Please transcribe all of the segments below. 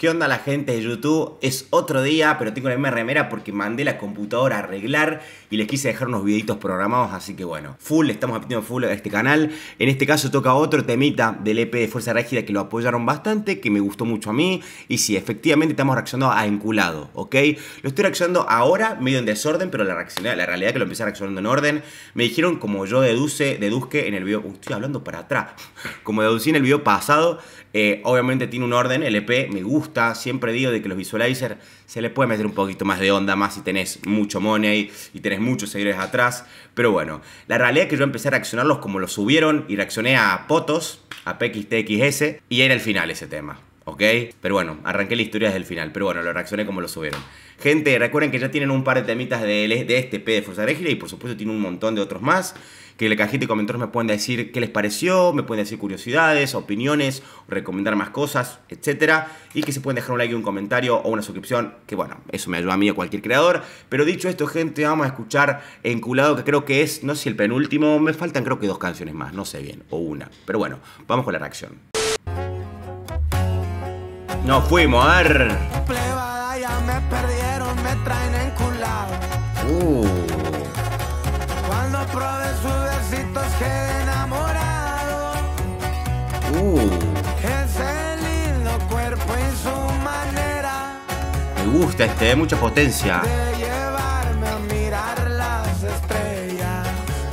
¿Qué onda la gente de YouTube? Es otro día, pero tengo la misma remera porque mandé la computadora a arreglar y les quise dejar unos videitos programados, así que bueno, estamos metiendo full a este canal. En este caso toca otro temita del EP de Fuerza Régida que lo apoyaron bastante, que me gustó mucho a mí. Y sí, efectivamente estamos reaccionando a Enculado, ¿ok? Lo estoy reaccionando ahora, medio en desorden, pero la realidad es que lo empecé reaccionando en orden. Me dijeron, como yo deduzque en el video... estoy hablando para atrás. Como deducí en el video pasado, obviamente tiene un orden, el EP me gusta. Siempre digo de que los visualizers se les puede meter un poquito más de onda, más si tenés mucho money y tenés muchos seguidores atrás. Pero bueno, la realidad es que yo empecé a reaccionarlos como los subieron y reaccioné a Potos, a PXTXS, y era el final ese tema, ¿ok? Pero bueno, arranqué la historia desde el final, pero bueno, lo reaccioné como lo subieron. Gente, recuerden que ya tienen un par de temitas de este EP de Fuerza Régida y por supuesto tienen un montón de otros más. Que en la cajita de comentarios me pueden decir qué les pareció, me pueden decir curiosidades, opiniones, recomendar más cosas, etc. Y que se pueden dejar un like y un comentario o una suscripción, que bueno, eso me ayuda a mí o a cualquier creador. Pero dicho esto, gente, vamos a escuchar Enculado, que creo que es, no sé si el penúltimo, me faltan creo que 2 canciones más, no sé bien, o una. Pero bueno, vamos con la reacción. Nos fuimos, a ver. Plebada, ya me perdieron, me traen enculado. Cuando probé sus besitos quedé enamorado. Ese lindo cuerpo y su manera Me gusta mucha potencia. de llevarme a mirar las estrellas.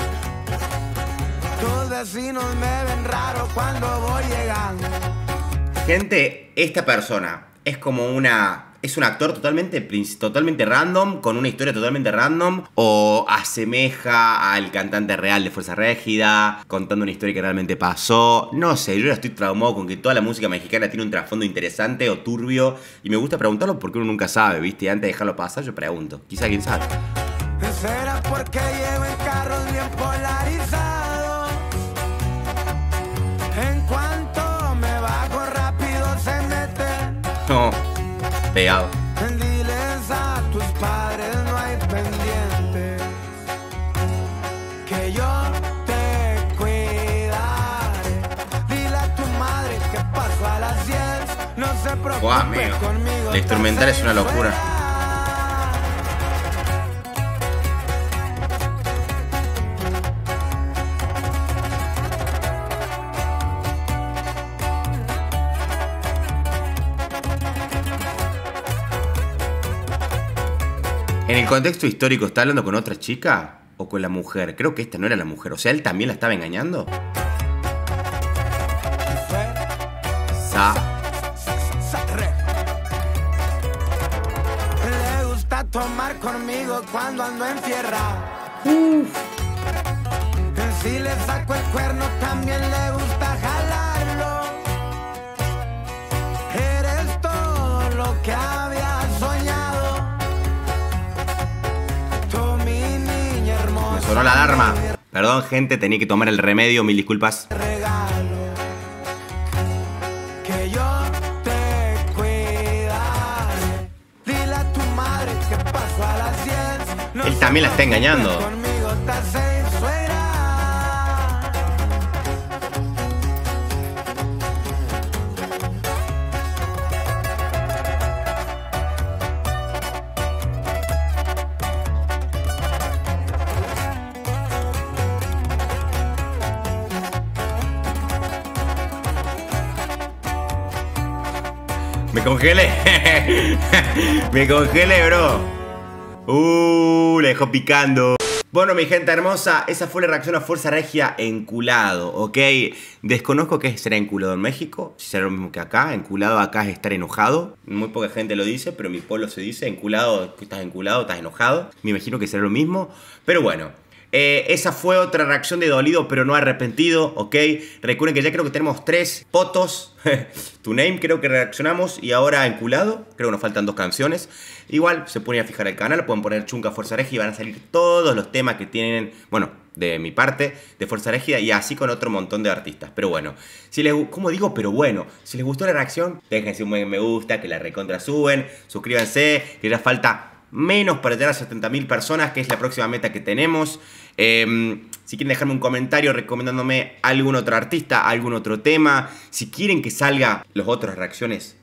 Tus vecinos me ven raro cuando voy llegando. Gente, esta persona es como es un actor totalmente random, con una historia totalmente random, o asemeja al cantante real de Fuerza Régida, contando una historia que realmente pasó. No sé, yo ya estoy traumado con que toda la música mexicana tiene un trasfondo interesante o turbio, y me gusta preguntarlo porque uno nunca sabe, ¿viste? Y antes de dejarlo pasar yo pregunto, quizá quién sabe. Será porque llevo en carros bien polarizados. En cuanto me bajo rápido se meten. No, pegado. Diles a tus padres no hay pendientes, que yo te cuidaré. Dile a tu madre que paso a las 10. No se preocupe conmigo. La instrumental es una locura. En el contexto histórico, ¿está hablando con otra chica o con la mujer? Creo que esta no era la mujer. O sea, ¿él también la estaba engañando? Le gusta tomar conmigo cuando ando en fierra. Si le saco el cuerno también le gusta jalarlo. Eres todo lo que había soñado. Tú, mi niña hermosa. Me sonó la alarma. Perdón, gente, tenía que tomar el remedio, mil disculpas. Regalo que yo te cuidaré. Dile a tu madre que paso a las 10. No Él también la está engañando. conmigo te hace suegra. Me congelé. Me congelé, bro. La dejó picando. Bueno, mi gente hermosa, esa fue la reacción a Fuerza Régida Enculado, ¿ok? Desconozco qué será enculado en México, si será lo mismo que acá. Enculado acá es estar enojado. Muy poca gente lo dice, pero en mi pueblo se dice enculado, que estás enculado, estás enojado. Me imagino que será lo mismo, pero bueno. Esa fue otra reacción de dolido pero no arrepentido, ¿ok? Recuerden que ya creo que tenemos 3 Potos. Tu Name creo que reaccionamos y ahora Enculado. Creo que nos faltan 2 canciones. Igual se pueden a fijar el canal, pueden poner Chunca Fuerza Régida y van a salir todos los temas que tienen, bueno, de mi parte, de Fuerza Régida y así con otro montón de artistas. Pero bueno, si les, ¿cómo digo? Pero bueno, si les gustó la reacción, déjense un buen me gusta, que la recontra suben, suscríbanse, que ya falta menos para llegar a 70.000 personas, que es la próxima meta que tenemos. Si quieren dejarme un comentario recomendándome algún otro artista, algún otro tema, si quieren que salga las otras reacciones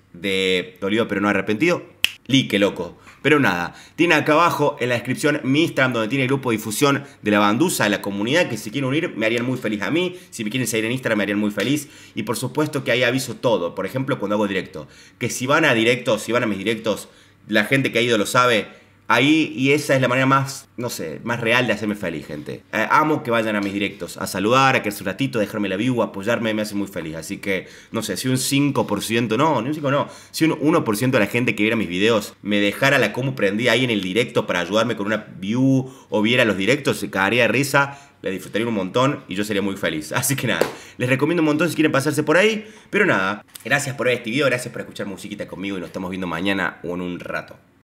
de dolido pero no arrepentido. Qué loco. Pero nada, tiene acá abajo en la descripción mi Instagram, donde tiene el grupo de difusión de la bandusa, de la comunidad, que si quieren unir me harían muy feliz a mí. Si me quieren seguir en Instagram me harían muy feliz. Y por supuesto que ahí aviso todo. Por ejemplo, cuando hago directo. Que si van a directos, si van a mis directos, la gente que ha ido lo sabe. Ahí, y esa es la manera más, no sé, más real de hacerme feliz, gente. Amo que vayan a mis directos, a saludar, a quedarse un ratito, a dejarme la view, a apoyarme, me hace muy feliz. Así que, no sé, si un 5%, no, ni un 5% no, si un 1% de la gente que viera mis videos me dejara la compu prendida ahí en el directo para ayudarme con una view o viera los directos, se cagaría de risa. La disfrutaría un montón y yo sería muy feliz. Así que nada, les recomiendo un montón si quieren pasarse por ahí. Pero nada, gracias por ver este video, gracias por escuchar musiquita conmigo y nos estamos viendo mañana o en un rato.